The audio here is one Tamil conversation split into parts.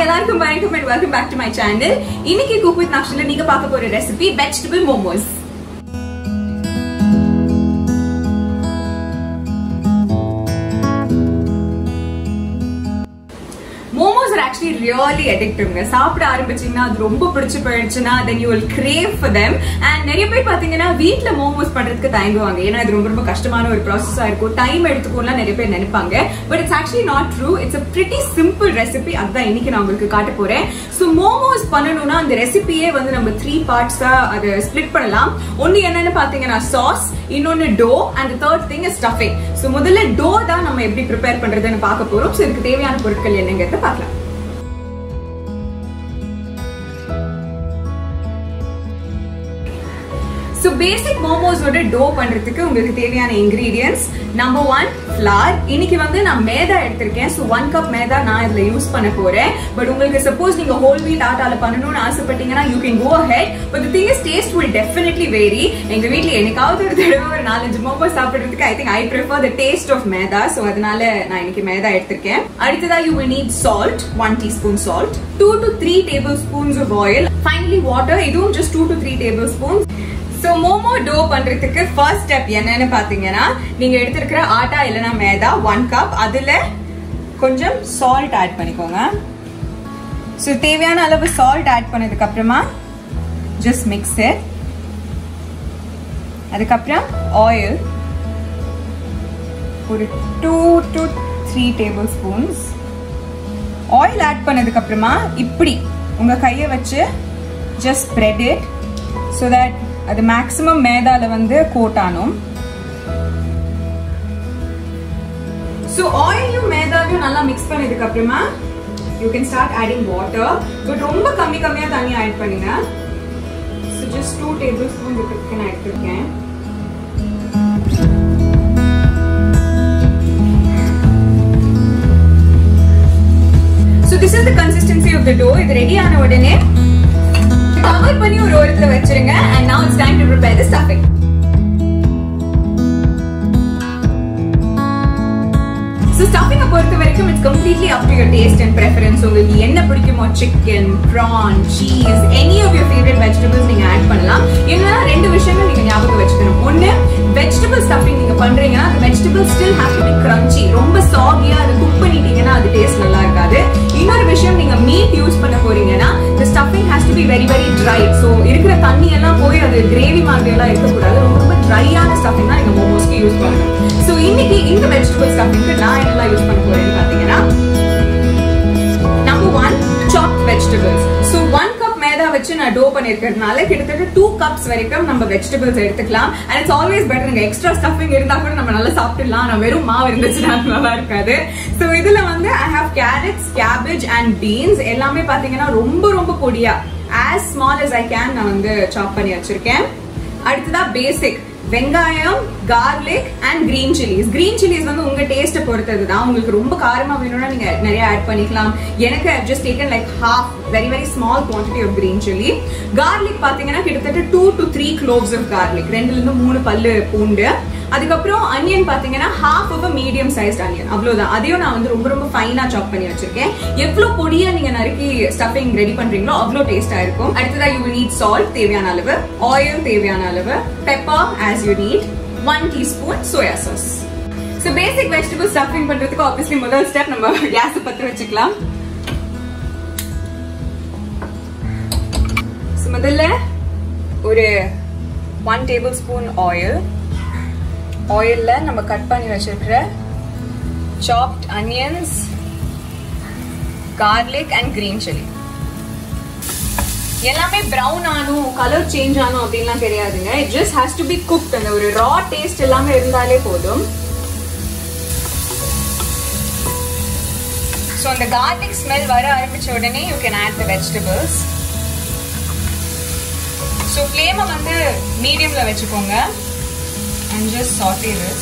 எல்லாருக்கும் வணக்கம் and welcome back to my channel. இன்னைக்கு cook with Nakshila நீங்க பார்க்க போற recipe vegetable momos. Momos are actually really addictive. சாப்பிட ஆரம்பிச்சீங்கன்னா அது ரொம்ப பிடிச்சு போயிடுச்சுன்னா then you will crave for them. And நிறைய பேர் பாத்தீங்கன்னா வீட்ல மோமோஸ் பண்றதுக்கு தயங்குவாங்க. ஏன்னா இது ரொம்ப கஷ்டமான ஒரு ப்ராசஸா இருக்கும். டைம் எடுத்துக்கும்லாம் நிறைய பேர் நினைப்பாங்க. But it's actually not true. It's a pretty simple recipe. அதான் இன்னைக்கு நான் உங்களுக்கு காட்ட போறேன். So மோமோஸ் பண்ணனும்னா அந்த ரெசிபியே வந்து நம்ம 3 பார்ட்ஸா அதை ஸ்ப்ளிட் பண்ணலாம். ஒன்னு என்னன்னு பாத்தீங்கன்னா சாஸ், இன்னொன்னு dough and the third thing is stuffing. So முதல்ல டோ தான் நம்ம எப்படி prepare பண்றதுன்னு பார்க்க போறோம். So இதுக்கு தேவையான பொருட்கள் என்னங்கறத பார்க்கலாம். So basic momos oda dough பண்றதுக்கு உங்களுக்கு தேவையான ingredients number 1 flour. இன்னைக்கு வந்து நான் மேதா எடுத்துர்க்கேன். So 1 cup மேதா நான் இதுல யூஸ் பண்ண போறேன். But உங்களுக்கு suppose நீங்க whole wheat ஆட்டால பண்ணனும்னு ஆசைப்பட்டீங்கன்னா you can go ahead. But the thing is taste will definitely vary. எங்க வீட்ல என்னைக்காவது ஒரு தடவை ஒரு 4-5 momos சாப்பிடுறதுக்கு I think I prefer the taste of Medha. So அதனால நான் இன்னைக்கு மேதா எடுத்துர்க்கேன். அடுத்ததா you will need salt, 1 teaspoon salt, 2 to 3 tablespoons of oil. Finally water, இதுவும் just 2 to 3 tablespoons. So momo dough பண்றதுக்கு first step என்னன்னு பாத்தீங்கன்னா நீங்க எடுத்துக்கிற ஆட்டா இல்லனா மேதா 1 cup அதுல கொஞ்சம் salt add பண்ணிக்கோங்க. So தேவையான அளவு salt add பண்ணதுக்கு அப்புறமா just mix it. அதுக்கு அப்புறம் oil ஒரு 2 to 3 tablespoons. oil add பண்ணதுக்கு அப்புறமா இப்படி உங்க கையை வச்சு just spread it so that அது maximum மேதால வந்து கோட் ஆனும். So oil மேதாவையும் நல்லா mix பண்ணதுக்கு அப்புறமா you can start adding water. But ரொம்ப கம்மியா தண்ணி ஆட் பண்ணுங்க. So just 2 tablespoons இதுக்கு நான் எடுத்துக்கேன். So this is the consistency of the dough. இது ரெடி ஆன உடனே கவர் பண்ணி ஒரு ஓரத்துல வச்சிருங்க. And now it's time to prepare the stuffing. So stuffing பொறுத்த வரைக்கும் it's completely up to your taste and preference. உங்களுக்கு என்ன பிடிக்குமோ chicken, prawn, cheese, any of your favorite vegetables நீங்க ஆட் பண்ணலாம். என்னன்னா ரெண்டு விஷயங்கள் நீங்க ஞாபகம் வச்சுக்கணும். ஒன்னு vegetable stuffing நீங்க பண்றீங்கன்னா the vegetables still have to be crunchy. ரொம்ப சாகியா அது குக் பண்ணிட்டீங்கன்னா அது டேஸ்ட் நல்லா இருக்காது. இன்னொரு விஷயம் நீங்க மீட் யூஸ் பண்ண போறீங்கன்னா the stuffing has to be very very dry. So இருக்கிற தண்ணி எல்லாம் போய் அது கிரேவி மாதிரி எல்லாம் இருக்க கூடாது. ரொம்ப ட்ரையான ஸ்டஃபிங் தான் நீங்க மோமோஸ்க்கு யூஸ் பண்ணணும். So இன்னைக்கு இந்த வெஜிடபிள் ஸ்டஃபிங்க்கு நான் என்னெல்லாம் யூஸ் பண்ண போறேன்னு பாத்தீங்கன்னா number 1 chopped vegetables. So 1 cup Medha வச்சு நான் டோ பண்ணிருக்கிறதுனால கிட்டத்தட்ட 2 cups வரைக்கும் நம்ம வெஜிடபிள்ஸ் எடுத்துக்கலாம். And it's always better நீங்க எக்ஸ்ட்ரா ஸ்டஃபிங் இருந்தா கூட நம்ம நல்லா சாப்பிடலாம். நான் வெறும் மாவு இருந்துச்சுன்னா நல்லா இருக்காது. So இதுல வந்து I have carrots, cabbage and beans. எல்லாமே பாத்தீங்கன்னா ரொம்ப பொடியா as small as I can நான் வந்து சாப் பண்ணி வச்சிருக்கேன். அடுத்ததா பேசிக் வெங்காயம், garlic and green chilies. green chilies வந்து உங்க டேஸ்ட் பொறுத்தது தான். உங்களுக்கு ரொம்ப காரமா வேணும்னா நீங்க நிறைய ஆட் பண்ணிக்கலாம். எனக்கு I've just taken like half, very very small quantity of green chili. garlic பாத்தீங்கன்னா கிட்டத்தட்ட 2 to 3 cloves of garlic. 2 ல இருந்து 3 பல்லு பூண்டு. அதுக்கப்புறம் அனியன் பாத்தீங்கன்னா half of a medium sized onion. அவ்வளவுதான். அதையும் நான் வந்து ரொம்ப ஃபைனா சாப் பண்ணி வச்சிருக்கேன். எவ்வளவு பொடியா நீங்க நறுக்கி ஸ்டஃபிங் ரெடி பண்றீங்களோ அவ்வளவு டேஸ்டா இருக்கும். அடுத்ததா you will need salt தேவையான அளவு, oil தேவையான அளவு, pepper as you need, 1 teaspoon soya sauce. So basic vegetable stuffing பண்றதுக்கு obviously முதல் ஸ்டெப் நம்ம கேஸ் பத்த வச்சுக்கலாம். So முதல்ல ஒரு 1 tablespoon oil. ஆயில்ல நம்ம கட் பண்ணி வச்சிருக்கிற chopped onions, garlic and green chili. எல்லாமே பிரவுன் ஆனும் கலர் சேஞ்ச் ஆனும் அப்படின்லாம் கிடையாதுங்க. it just has to be cooked. அந்த ஒரு raw taste எல்லாமே இருந்தாலே போதும். So அந்த garlic smell வர ஆரம்பிச்ச உடனே you can add the vegetables. So flame வந்து மீடியம்ல வெச்சுக்கோங்க. And just saute this.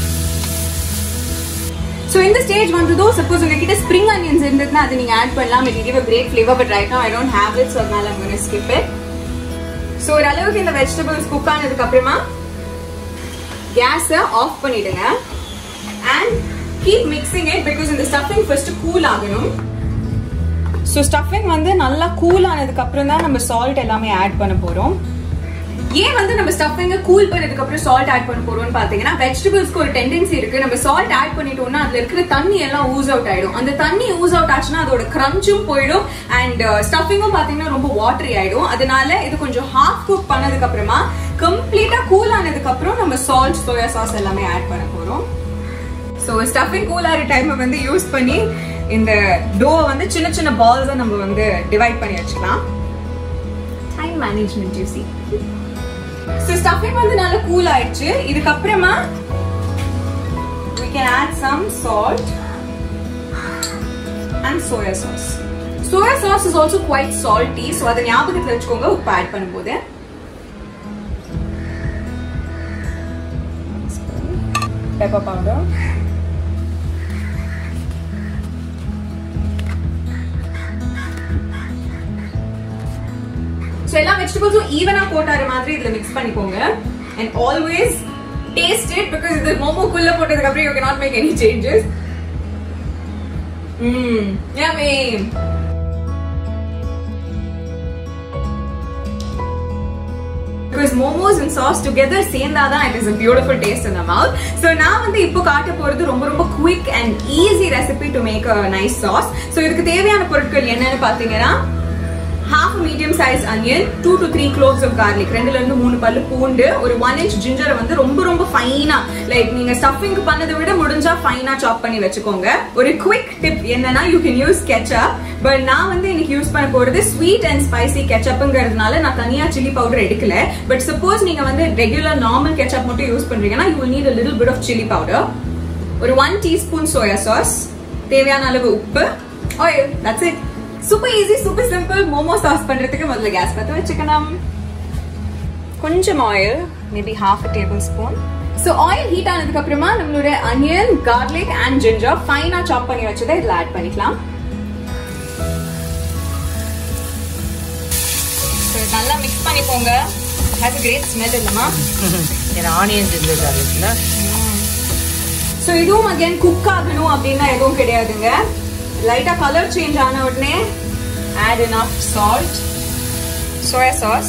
So in the stage வந்ததோ suppose உங்ககிட்ட spring onions இருந்ததுன்னா அது நீங்க ஆட் பண்ணலாம். It will give a great flavor, but right now I don't have it, so அதனால I'm going to skip it. So ஒரு அளவுக்கு இந்த vegetables cook ஆனதுக்கு அப்புறமா gas ஆஃப் பண்ணிடுங்க. And keep mixing it because in the stuffing first cool ஆகணும். ஸோ ஸ்டஃபிங் வந்து நல்லா கூல் ஆனதுக்கு அப்புறம் தான் நம்ம சால்ட் எல்லாமே ஆட் பண்ண போறோம். ஏன் வந்து நம்ம ஸ்டஃபிங்க கூல் பண்ணதுக்கு அப்புறம் சால்ட் ஆட் பண்ண போறோம்னு பாத்தீங்கன்னா, வெஜிடபிள்ஸ்க்கு ஒரு டெண்டன்சி இருக்கு, நம்ம சால்ட் ஆட் பண்ணிட்டோம்னா அதுல இருக்கிற தண்ணி எல்லாம் ஊஸ் அவுட் ஆயிடும். அந்த தண்ணி ஊஸ் அவுட் ஆச்சுன்னா அதோட கிரன்ச்சும் போயிடும் அண்ட் ஸ்டஃபிங்கும் பாத்தீங்கன்னா ரொம்ப வாட்டரி ஆயிடும். அதனால இது கொஞ்சம் ஹாஃப் குக் பண்ணதுக்கு அப்புறமா கம்ப்ளீட்டா கூல் ஆனதுக்கு அப்புறம் நம்ம சால்ட், சோயா சாஸ் எல்லாமே ஆட் பண்ண போறோம். ஸோ ஸ்டஃபிங் கூல் ஆகிற டைமை வந்து யூஸ் பண்ணி இந்த டோவை வந்து சின்ன சின்ன பால்ஸை நம்ம வந்து டிவைட் பண்ணி வச்சுக்கலாம். Time management you see. So stuffing வந்து நல்லா கூல் ஆயிடுச்சு. இதுக்கு அப்புறமா we can add some salt and soya sauce. Soya sauce is also quite salty, so அத ஞாபகத்துல வச்சுக்கோங்க உப்பு ஆட் பண்ணும்போது. Pepper powder. So எல்லா வெஜிடபிள்ஸும் ஈவனா போட்டார மாதிரி இதுல மிக்ஸ் பண்ணிக்கோங்க. And always taste it because இது மோமோ குள்ள போட்டதுக்கு அப்புறம் you cannot make any changes. Yummy. Because momos and sauce together சேர்ந்தாதான் it is a beautiful taste in the mouth. So நான் வந்து இப்போ காட்ட போறது ரொம்ப ரொம்ப quick and easy recipe to make a nice sauce. So இதுக்கு தேவையான பொருட்கள் என்னன்னு பாத்தீங்கன்னா, half a medium size onion, 2 to 3 cloves of garlic, 2 ல இருந்து 3 பல்லு பூண்டு, ஒரு 1 inch ginger வந்து ரொம்ப ரொம்ப ஃபைனா, லைக் நீங்க ஸ்டஃபிங் பண்ணதை விட முடிஞ்சா ஃபைனா சாப் பண்ணி வச்சுக்கோங்க. ஒரு குவிக் டிப் என்னன்னா, you can use ketchup, but நான் வந்து இன்னைக்கு யூஸ் பண்ண போறது ஸ்வீட் அண்ட் ஸ்பைசி கெச்சப்ங்கிறதுனால நான் தனியா சில்லி பவுடர் எடுக்கல. பட் சப்போஸ் நீங்க வந்து ரெகுலர் நார்மல் கெச்சப் மட்டும் யூஸ் பண்றீங்கன்னா you will need a little bit of chili powder, ஒரு 1 teaspoon soya sauce, தேவையான அளவு உப்பு, oil. That's it. Super easy, super simple. Momo sauce பண்றதுக்கு முதல்ல கேஸ் பத்த வச்சுக்கணும். கொஞ்சம் oil, maybe half a tablespoon. So oil heat ஆனதுக்கு அப்புறமா நம்மளோட onion, garlic and ginger ஃபைனா சாப் பண்ணி வச்சதை இதுல ஆட் பண்ணிக்கலாம். So நல்லா mix பண்ணிக்கோங்க. Has a great smell இல்லமா? ஏன்னா onion ginger garlicல. So இதுவும் again cook ஆகணும் அப்படினா எதுவும் கிடையாதுங்க. லைட்டா கலர் சேஞ்ச் ஆன உடனே add enough salt, soya sauce,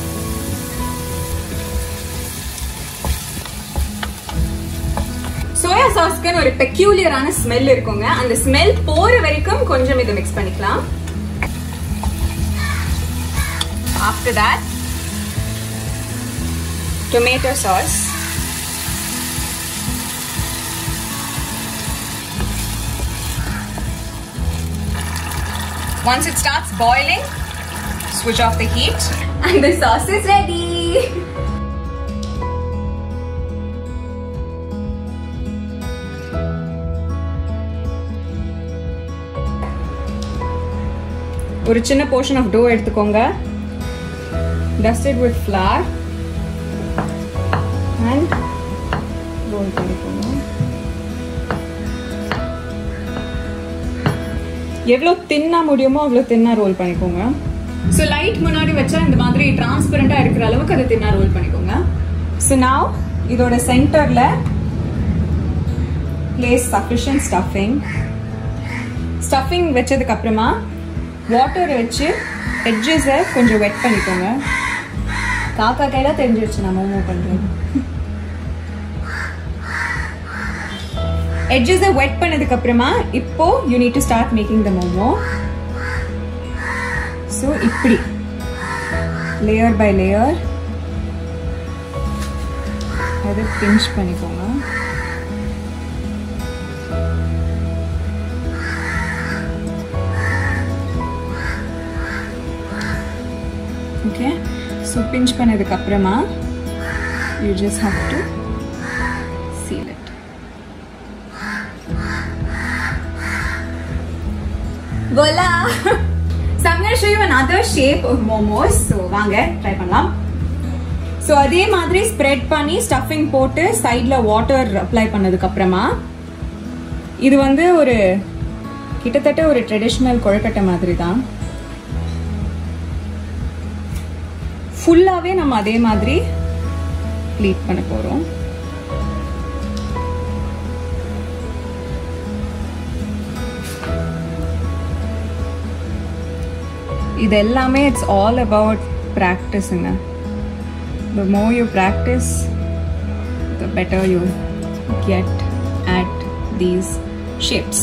soya sauce க்கு ஒரு பெக்யூலியரான ஸ்மெல் இருக்குங்க. அந்த ஸ்மெல் போற வரைக்கும் கொஞ்சம் இத mix பண்ணிக்கலாம். After that, tomato sauce, once it starts boiling, switch off the heat and the sauce is ready. ஒரு சின்ன portion of dough எடுத்துக்கோங்க. Dust it with flour and roll பண்ணிக்கோங்க. எவ்வளோ தின்னா முடியுமோ அவ்வளோ தின்னா ரோல் பண்ணிக்கோங்க. ஸோ லைட் முன்னாடி வச்சா இந்த மாதிரி டிரான்ஸ்பரண்டா இருக்கிற அளவுக்கு அதை தின்னா ரோல் பண்ணிக்கோங்க. ஸோ நவ் இதோட சென்டர்ல பிளேஸ் சஃபிஷியன்ட் ஸ்டஃபிங். ஸ்டஃபிங் வச்சதுக்கு அப்புறமா வாட்டர் வச்சு எட்ஜஸை கொஞ்சம் வெட் பண்ணிக்கோங்க. காக்கா கையில தெரிஞ்சிருச்சு நான் மோமோ பண்றது. edges wet பண்ணதுக்கு அப்புறமா இப்போ you need to start making the momo. So இப்படி layer by layer அதை pinch பண்ணிக்கோங்க. Okay, so pinch பண்ணதுக்கு அப்புறமா you just have to seal it. Voila! So I'm going to show you another shape of momos. So வாங்க try பண்ணலாம். So அதே மாதிரி spread பண்ணி stuffing போட்டு sideல water apply பண்ணதுக்கு அப்புறமா இது வந்து ஒரு கிட்டத்தட்ட ஒரு traditional கொழுக்கட்டை மாதிரி தான். ஃபுல்லாவே நம்ம அதே மாதிரி pleat பண்ண போறோம். இது எல்லாமே இட்ஸ் ஆல் அபவுட் ப்ராக்டிஸுங்க. The more you practice, the better you get at these shapes.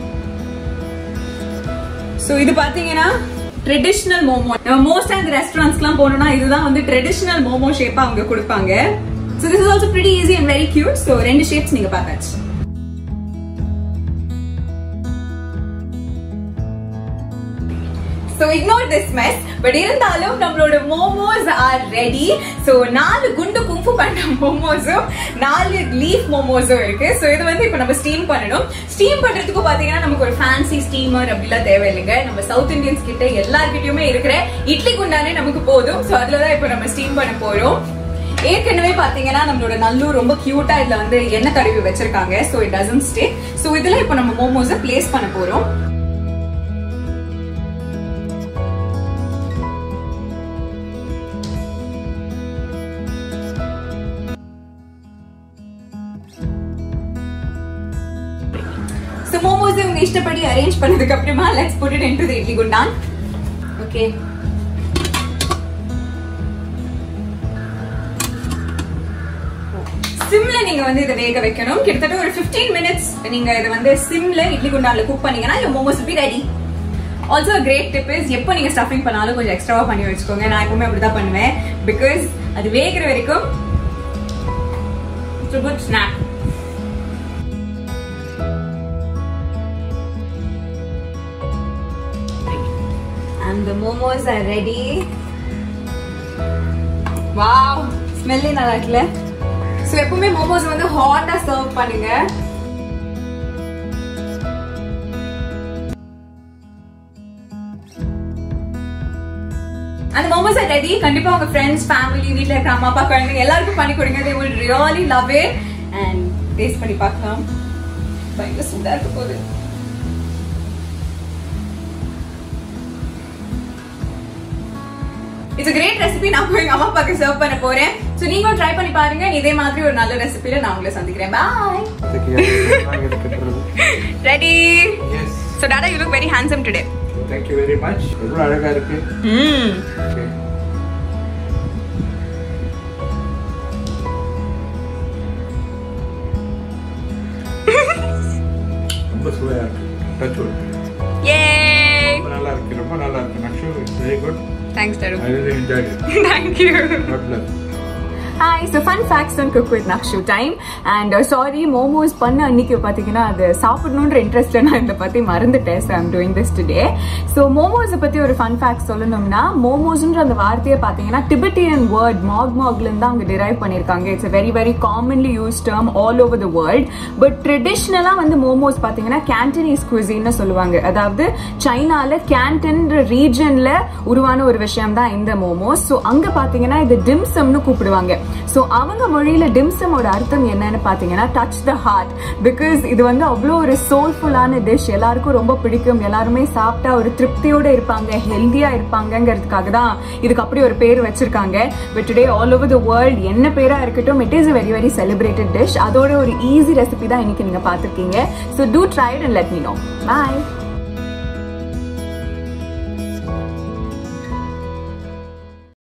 So இது பாத்தீங்கன்னா ட்ரெடிஷனல் மோமோ. நம்ம மோஸ்ட் ஆஃப் தி ரெஸ்டாரண்ட்ஸ்லாம் போனோம்னா இதுதான் வந்து ட்ரெடிஷனல் மோமோ ஷேப்பா அவங்க கொடுப்பாங்க. So this is also pretty easy and very cute. So ரெண்டு ஷேப்ஸ் நீங்க பார்த்தாச்சு. So ignore this mess. But இருந்தாலும் நம்மளோட மோமோஸ் are ready. So 4 குண்டு குங்ஃபு பண்ற மோமோஸும் 4 லீஃப் மோமோஸும் இருக்கு. So இது வந்து இப்போ நம்ம ஸ்டீம் பண்ணணும். ஸ்டீம் பண்றதுக்கு பாத்தீங்கன்னா நமக்கு ஒரு ஃபேன்சி ஸ்டீமர் அப்படிலாம் தேவையில்லைங்க. நம்ம சவுத் இந்தியன்ஸ் கிட்ட எல்லார்கிட்டயுமே இருக்கிற இட்லி குண்டானே நமக்கு போதும். So அதுலதான் இப்போ நம்ம ஸ்டீம் பண்ண போறோம். ஏற்கனவே பாத்தீங்கன்னா நம்மளோட நல்லூர் ரொம்ப கியூட்டா இதுல வந்து எண்ணெய் தடவி வச்சிருக்காங்க. So it doesn't stay. So இதுல இப்போ நம்ம மோமோஸை பிளேஸ் பண்ண போறோம். So momos unga ishtapadi arrange pannadukku apprama let's put it into the idli gundan. Okay. Simla neenga vandu idu vega vekkanum. Kittatta or 15 minutes neenga idu vandu simla idli gundanla cook panningana your momos will be ready. Also a great tip is எப்போ நீங்க ஸ்டஃபிங் பண்ணாலும் கொஞ்சம் எக்ஸ்ட்ராவா பண்ணி வச்சுக்கோங்க. நான் எப்பவுமே அப்படிதான் பண்ணுவேன். Because அது வேகிற வரைக்கும் it's a good snack. And the momos are ready. Wow, smelly நல்லா இருக்குல. So எப்பவுமே momos வந்து ஹாட்டா சர்வ் பண்ணுங்க. And the momos are ready. கண்டிப்பா உங்க friends, family, வீட்ல இருக்க அம்மா அப்பா குழந்தைங்க எல்லாருக்கும் பண்ணி கொடுங்க. They will really love it. And taste பண்ணி பார்க்கலாம். பயங்கர சூடா இருக்க போகுது. It's a great recipe. நான் போய் அம்மா அப்பாக்கு சர்வ் பண்ண போறேன். சோ நீங்க ட்ரை பண்ணி பாருங்க. இதே மாதிரி ஒரு நல்ல ரெசிபில நான் உங்களை சந்திக்கிறேன். Bye. Ready? Yes. So Dada, you look very handsome today. Thank you very much. எவ்வளவு அழகா இருக்கு. Okay. ரொம்ப சுவையா இருக்கு. Touch wood. Yay! ரொம்ப நல்லா இருக்கு. ரொம்ப நல்லா இருக்கு. Nakshu, it's very good. Thanks, Daru. I really enjoyed it. Thank you. God bless. Hi, so fun facts on Cook with Nakshu time. And sorry, momos panna annikku pathina adu saapidnundra interest la na indha pathi maranditen. So I'm doing this today. So momos pathi oru fun fact sollanumna momos ன்ற அந்த வார்த்தையை பாத்தீங்கன்னா Tibetan word mog ல இருந்து அவங்க derive பண்ணிருக்காங்க. It's a very very commonly used term all over the world. But traditionally வந்து momos பாத்தீங்கன்னா Cantonese cuisine னு சொல்லுவாங்க. அதாவது சைனால Canton region ல உருவான ஒரு விஷயம் தான் இந்த momos. So அங்க பாத்தீங்கன்னா இது dim sum னு கூப்பிடுவாங்க. So அவங்க மொழியில டிம்சம் ஓட அர்த்தம் என்னன்னு பாத்தீங்கன்னா touch the heart. Because இது வந்து அவ்வளோ ஒரு சோல்ஃபுல்லான டிஷ். எல்லாருக்கும் ரொம்ப பிடிக்கும். எல்லாருமே சாப்பிட்டா ஒரு திருப்தியோட இருப்பாங்க, ஹெல்தியா இருப்பாங்கங்கிறதுக்காக தான் இதுக்கு அப்படி ஒரு பேர் வச்சிருக்காங்க. But today all over the world என்ன பேரா இருக்கட்டும், it is a very very celebrated dish. அதோட ஒரு ஈஸி ரெசிபி தான் இன்னைக்கு நீங்க பாத்திருக்கீங்க. So do try it and let me know. Bye.